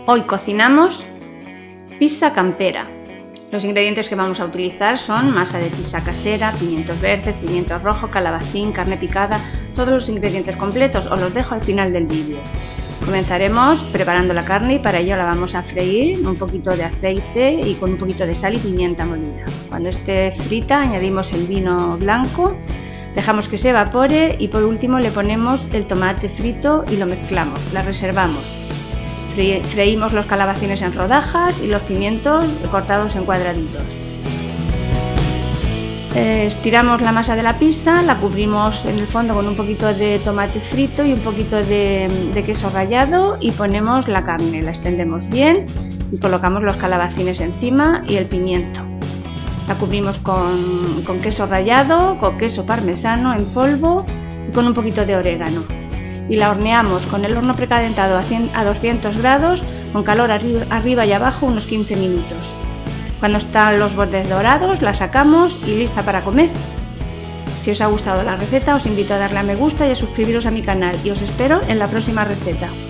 Hoy cocinamos pizza campera. Los ingredientes que vamos a utilizar son masa de pizza casera, pimientos verdes, pimientos rojos, calabacín, carne picada. Todos los ingredientes completos os los dejo al final del vídeo. Comenzaremos preparando la carne y para ello la vamos a freír en un poquito de aceite y con un poquito de sal y pimienta molida. Cuando esté frita añadimos el vino blanco, dejamos que se evapore y por último le ponemos el tomate frito y lo mezclamos, la reservamos. Freímos los calabacines en rodajas y los pimientos cortados en cuadraditos. Estiramos la masa de la pizza, la cubrimos en el fondo con un poquito de tomate frito y un poquito de queso rallado y ponemos la carne, la extendemos bien y colocamos los calabacines encima y el pimiento. La cubrimos con queso rallado, con queso parmesano en polvo y con un poquito de orégano. Y la horneamos con el horno precalentado a 200 grados con calor arriba y abajo unos 15 minutos. Cuando están los bordes dorados la sacamos y lista para comer. Si os ha gustado la receta os invito a darle a me gusta y a suscribiros a mi canal y os espero en la próxima receta.